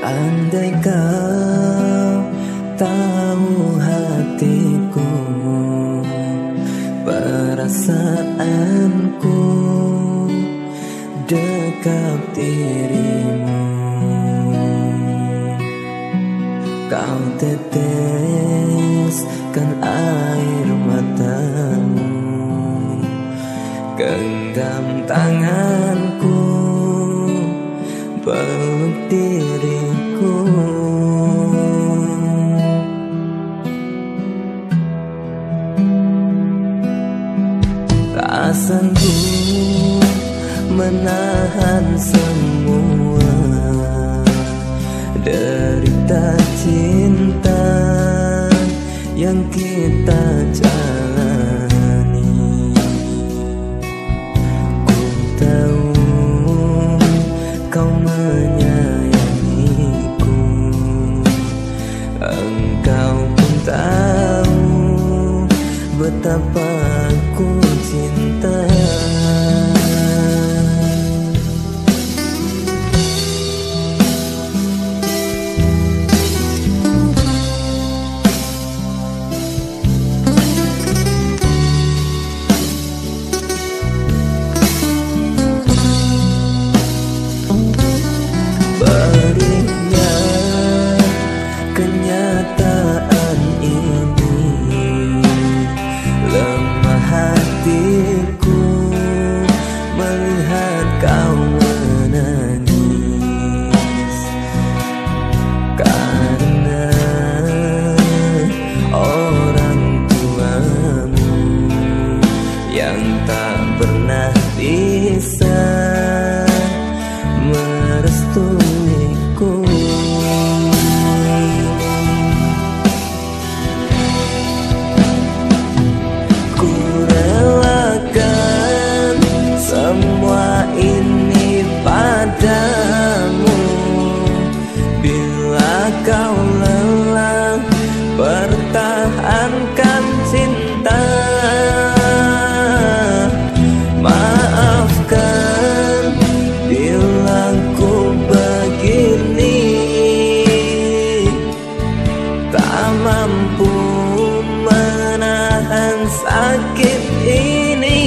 Andai kau tahu hatiku, perasaanku dekat dirimu. Kau teteskan air matamu, genggam tanganku, peluk diriku. Tak sanggup menahan semua derita cinta yang kita jalani. Ku tahu kau menyayangiku, engkau pun tahu betapa ku cinta. Berinya kenyataan ini, lemah hatiku melihat kau menangis. Karena orang tuamu yang tak pernah bisa merestuiku. Ku relakan semua ini padamu. Bila kau lelah, pertahankan cinta. Maafkan bila ku begini, tak mampu menahan sakit ini.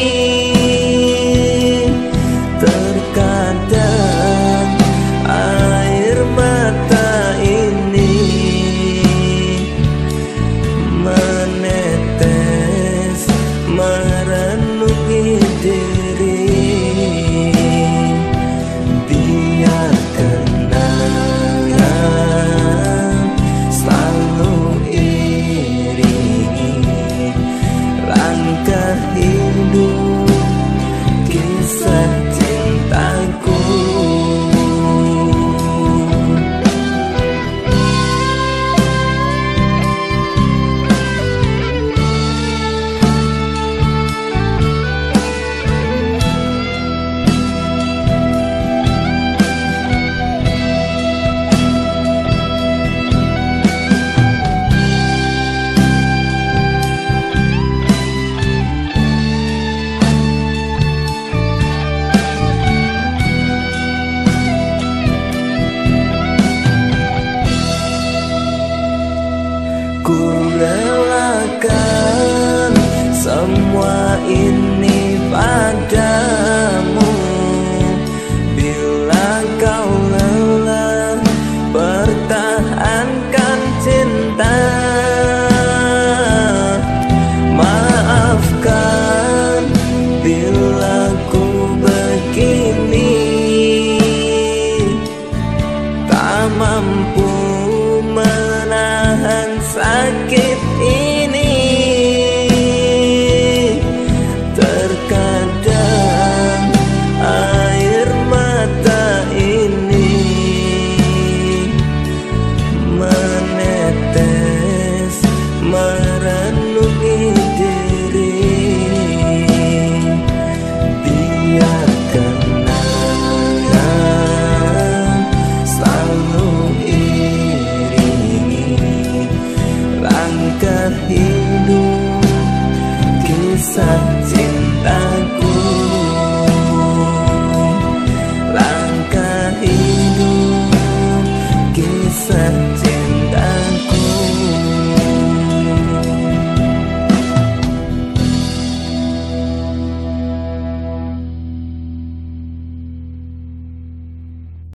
Terkadang air mata ini menetes merenungi diri. Biarkan kenangan selalu iringi langkah hidup, kisah cintaku. Ku relakan semua ini padamu. Bila kau lelah, pertahankan cinta. Maafkan bila ku begini, tak mampu menahan sakit ini. Terkadang air mata ini menetes merenungi diri. Biarkan kenangan selalu iringi langkah hidup, kisah cinta.